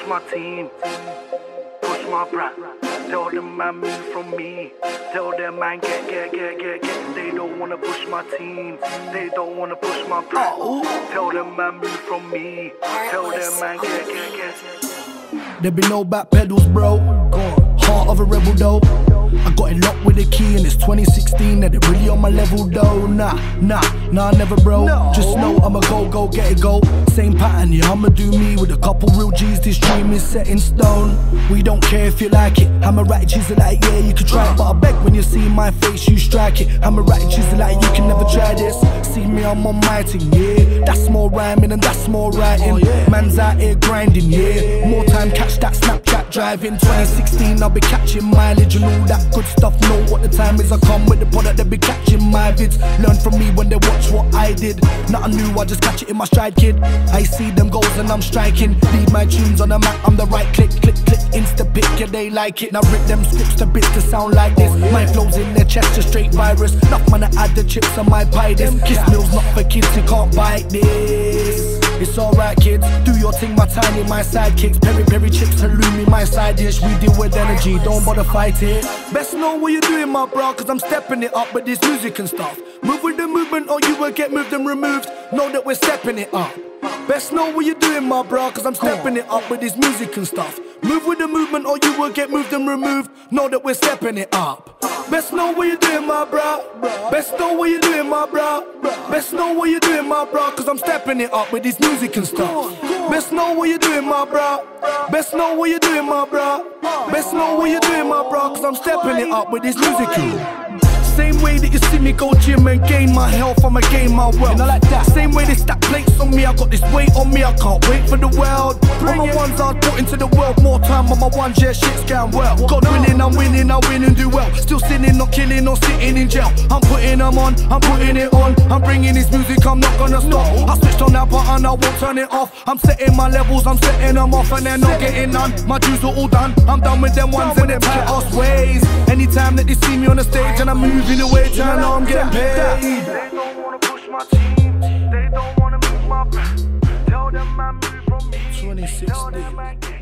my team, push my brat. Tell them man move from me. Tell them man get. They don't wanna push my team. They don't wanna push my brat. Tell them man move from me. Tell them man get. There be no back pedals, bro. Heart of a rebel though. I got it locked with a key and it's 2016 and it really on my level though. Nah, never bro. Just know I'ma go, get it go. Same pattern, yeah, I'ma do me with a couple real G's. This dream is set in stone. We don't care if you like it. I'm a right chisel like, yeah, you can try it. But I beg when you see my face, you strike it. I'm a right chisel like, you can never try this. See me, I'm on my thing, yeah. That's more rhyming and that's more writing. Man's out here grinding, yeah. More time, catch that Snapchat driving. 2016, I'll be catching mileage and all that good stuff. Know what the time is, I come with the product, they be catching my vids. Learn from me when they watch what I did. Nothing new, I just catch it in my stride, kid. I see them goals and I'm striking. Lead my tunes on the map, I'm the right click, insta pick, yeah, they like it. Now rip them scripts to bits to sound like this. My flow's in their chest, a straight virus. Enough man to add the chips on my pie. This kiss meal's not for kids, you can't bite this. It's alright kids, do your thing, my tiny, my sidekicks. Peri chips, halloumi, my side dish. We deal with energy, don't bother fight it. Best know what you're doing, my bro, cause I'm stepping it up with this music and stuff. Move with the movement or you will get moved and removed. Know that we're stepping it up. Best know what you're doing, my bro, cause I'm stepping it up with this music and stuff. Move with the movement or you will get moved and removed. Know that we're stepping it up. Best know what you're doing, my bro. Best know what you're doing, my bro. Best know what you're doing, my bro, cause I'm stepping it up with this music and stuff. Best know what you're doing, my bro. Best know what you're doing, my bro. Best know what you're doing, my bro, cause I'm stepping it up with this music and same way that you see me go gym and gain my health, I'ma gain my wealth. You know, like that. Same way they stack plates on me, I got this weight on me, I can't wait for the world. All my ones I'd put into the world, more time on my ones, yeah, shit's going well. God winning, I'm winning, I win and do well. Still sinning, not killing, or sitting in jail. I'm putting them on, I'm putting it on. I'm bringing this music, I'm not gonna stop. I switched on that button, I won't turn it off. I'm setting my levels, I'm setting them off, and they're not getting none. My dues are all done, I'm done with them ones and them tight ass ways. Anytime that they see me on the stage and I'm moving away, I know I'm getting paid. They don't wanna push my team. They don't wanna move my back. Tell them man move from me. 2016.